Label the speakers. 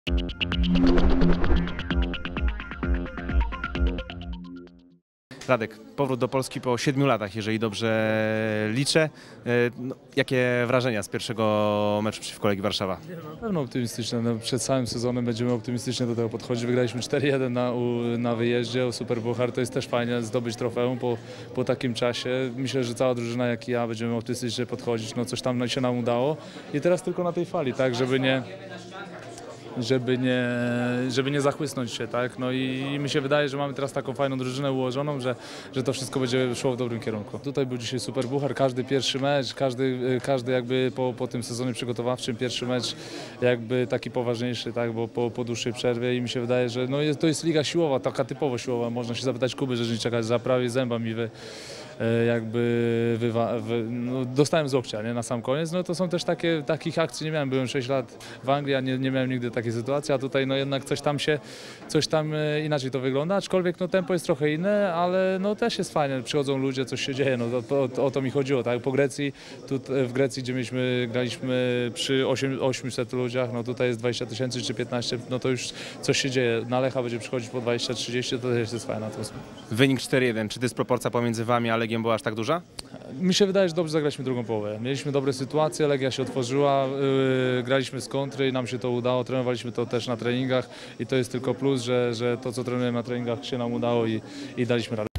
Speaker 1: Radek, powrót do Polski po 7 latach, jeżeli dobrze liczę. No, jakie wrażenia z pierwszego meczu przeciwko Legii Warszawa?
Speaker 2: Na pewno optymistyczne. No, przed całym sezonem będziemy optymistycznie do tego podchodzić. Wygraliśmy 4-1 na wyjeździe, super puchar. To jest też fajnie zdobyć trofeum po takim czasie. Myślę, że cała drużyna, jak i ja, będziemy optymistycznie podchodzić. No, coś tam się nam udało i teraz tylko na tej fali, tak, żeby nie zachłysnąć się, tak? No i mi się wydaje, że mamy teraz taką fajną drużynę ułożoną, że to wszystko będzie szło w dobrym kierunku. Tutaj był dzisiaj super puchar, każdy pierwszy mecz, każdy jakby po tym sezonie przygotowawczym pierwszy mecz jakby taki poważniejszy, tak? Bo po dłuższej przerwie i mi się wydaje, że no to jest liga siłowa, taka typowo siłowa. Można się zapytać Kuby Rzeźniczaka, że prawie zęba mi no, dostałem z łokcia, nie, na sam koniec. No to są też takich akcji nie miałem. Byłem 6 lat w Anglii, a nie miałem nigdy takiej sytuacji, a tutaj no jednak coś tam inaczej to wygląda, aczkolwiek no tempo jest trochę inne, ale no też jest fajnie, przychodzą ludzie, coś się dzieje, no o to mi chodziło, tak, po Grecji, w Grecji, gdzie graliśmy przy 800 ludziach, no tutaj jest 20 000 czy 15, no to już coś się dzieje, na Lecha będzie przychodzić po 20-30, to też jest fajna atmosfera.
Speaker 1: Wynik 4-1, czy dysproporcja pomiędzy wami a Legią była aż tak duża?
Speaker 2: Mi się wydaje, że dobrze zagraliśmy drugą połowę. Mieliśmy dobre sytuacje, Legia się otworzyła, graliśmy z kontry i nam się to udało, trenowaliśmy to też na treningach i to jest tylko plus, że to, co trenujemy na treningach, się nam udało i daliśmy radę.